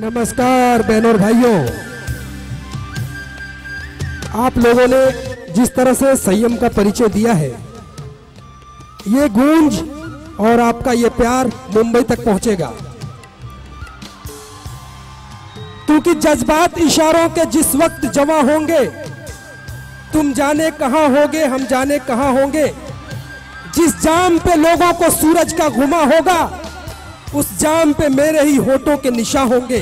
नमस्कार बहनों और भाइयों, आप लोगों ने जिस तरह से संयम का परिचय दिया है, ये गूंज और आपका ये प्यार मुंबई तक पहुंचेगा, क्योंकि जज्बात इशारों के जिस वक्त जमा होंगे, तुम जाने कहां होगे हम जाने कहां होंगे। जिस जाम पे लोगों को सूरज का घुमा होगा, उस जाम पे मेरे ही होठों के निशा होंगे।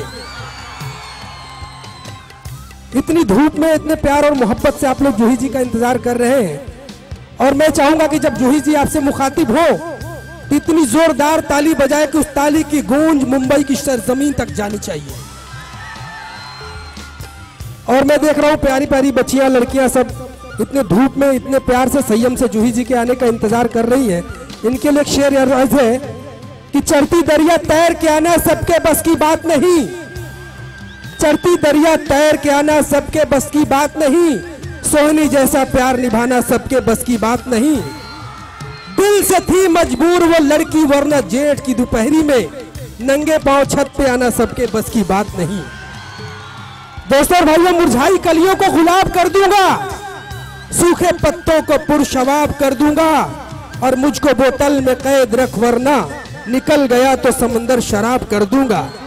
इतनी धूप में इतने प्यार और मोहब्बत से आप लोग जूही जी का इंतजार कर रहे हैं, और मैं चाहूंगा कि जब जूही जी आपसे मुखातिब हो तो इतनी जोरदार ताली बजाए कि उस ताली की गूंज मुंबई की सरजमीन तक जानी चाहिए। और मैं देख रहा हूं प्यारी प्यारी बच्चियां, लड़कियां सब इतने धूप में इतने प्यार से संयम से जूही जी के आने का इंतजार कर रही हैं। इनके लिए एक शेर अर्ज है कि चढ़ती दरिया तैर के आना सबके बस की बात नहीं, चढ़ती दरिया तैर के आना सबके बस की बात नहीं, सोहनी जैसा प्यार निभाना सबके बस की बात नहीं। दिल से थी मजबूर वो लड़की, वरना जेठ की दोपहरी में नंगे पांव छत पे आना सबके बस की बात नहीं। दोस्तों और भाइयों, मुरझाई कलियों को गुलाब कर दूंगा, सूखे पत्तों को पुरशवाब कर दूंगा, और मुझको बोतल में कैद रख वरना निकल गया तो समंदर शराब कर दूंगा।